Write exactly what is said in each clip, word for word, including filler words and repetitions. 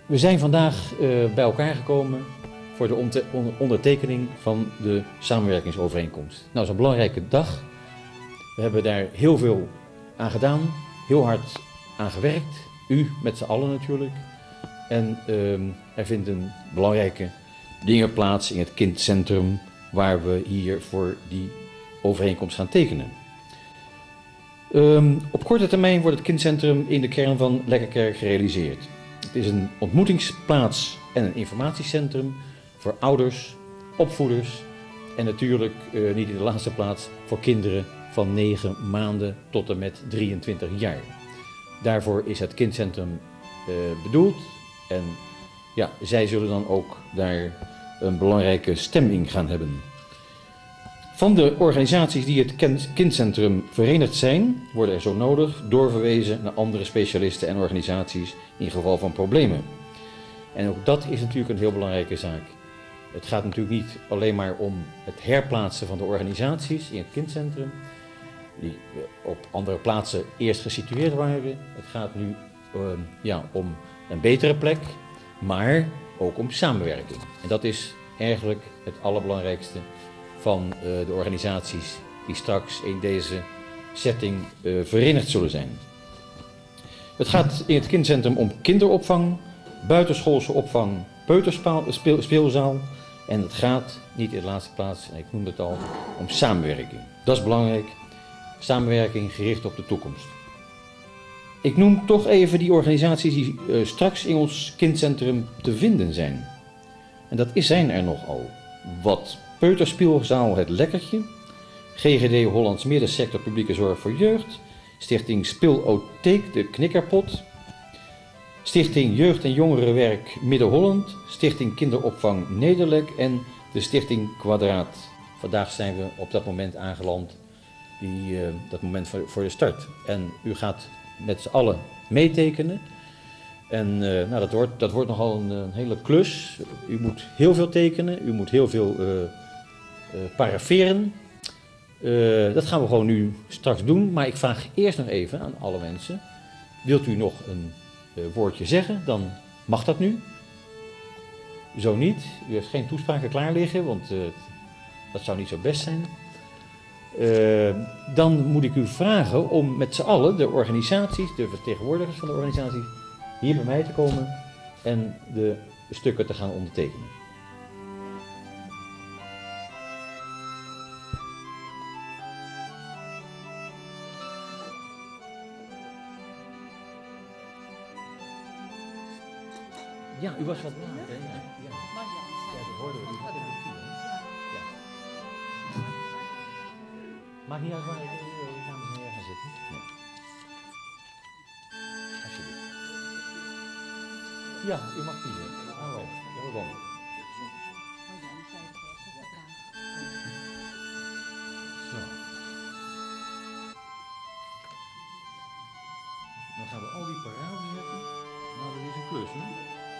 We zijn vandaag uh, bij elkaar gekomen voor de ondertekening van de samenwerkingsovereenkomst. Nou, dat is een belangrijke dag. We hebben daar heel veel aan gedaan, heel hard aan gewerkt. U met z'n allen natuurlijk. En uh, er vinden belangrijke dingen plaats in het kindcentrum waar we hier voor die overeenkomst gaan tekenen. Um, op korte termijn wordt het kindcentrum in de kern van Lekkerkerk gerealiseerd. Het is een ontmoetingsplaats en een informatiecentrum voor ouders, opvoeders en natuurlijk uh, niet in de laatste plaats voor kinderen van negen maanden tot en met drieëntwintig jaar. Daarvoor is het kindcentrum uh, bedoeld en ja, zij zullen dan ook daar een belangrijke stem in gaan hebben. Van de organisaties die het kindcentrum verenigd zijn, worden er zo nodig doorverwezen naar andere specialisten en organisaties in geval van problemen. En ook dat is natuurlijk een heel belangrijke zaak. Het gaat natuurlijk niet alleen maar om het herplaatsen van de organisaties in het kindcentrum, die op andere plaatsen eerst gesitueerd waren. Het gaat nu uh, ja, om een betere plek, maar ook om samenwerking. En dat is eigenlijk het allerbelangrijkste van uh, de organisaties die straks in deze setting uh, verenigd zullen zijn. Het gaat in het kindcentrum om kinderopvang, buitenschoolse opvang, peuterspeelzaal en het gaat, niet in de laatste plaats, en ik noemde het al, om samenwerking. Dat is belangrijk, samenwerking gericht op de toekomst. Ik noem toch even die organisaties die uh, straks in ons kindcentrum te vinden zijn. En dat zijn er nogal wat. Peuterspeelzaal Het Lekkertje, G G D Hollands Middensector Publieke Zorg voor Jeugd, Stichting Speelotheek De Knikkerpot, Stichting Jeugd en Jongerenwerk Midden-Holland, Stichting Kinderopvang Nederlek en de Stichting Kwadraat. Vandaag zijn we op dat moment aangeland, die, uh, dat moment voor, voor de start. En u gaat met z'n allen meetekenen. En uh, nou, dat, wordt, dat wordt nogal een, een hele klus. U moet heel veel tekenen, u moet heel veel uh, uh, parafferen. Uh, dat gaan we gewoon nu straks doen, maar ik vraag eerst nog even aan alle mensen. Wilt u nog een uh, woordje zeggen, dan mag dat nu. Zo niet, u heeft geen toespraken klaar liggen, want uh, dat zou niet zo best zijn. Uh, dan moet ik u vragen om met z'n allen, de organisaties, de vertegenwoordigers van de organisaties, hier bij mij te komen en de stukken te gaan ondertekenen. Ja, u was wat laat, hè? Ja, ja. Ja, dat hoorden we. Ja. Maakt niet uit waar ik de dames en heren gaan zitten. Nee. Alsjeblieft. Ja, u mag kiezen. Hallo, welkom. Zo. Dan gaan we al die parade zetten. Nou, dat is een klus, hè?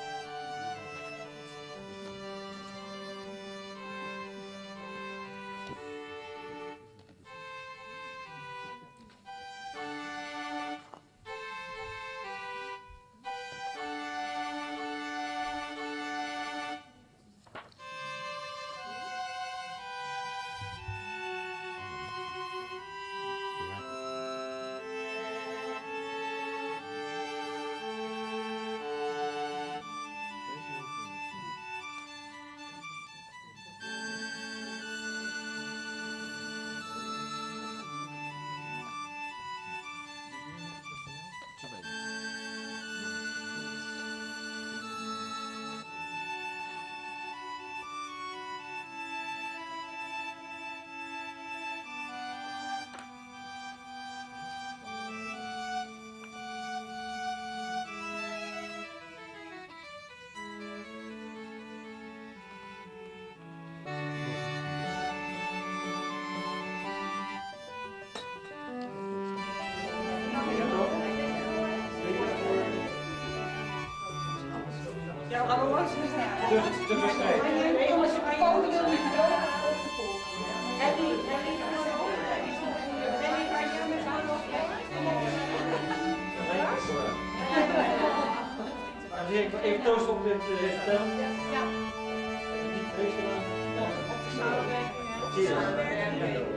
De, de wedstrijd. Nee, jongens, een foto wil ik wel. En die, en die, en die kan je met z'n allen zeggen, even toosten op dit resultaat. Ja. Niet vreselijk aan. Op de samenwerking. Cheers.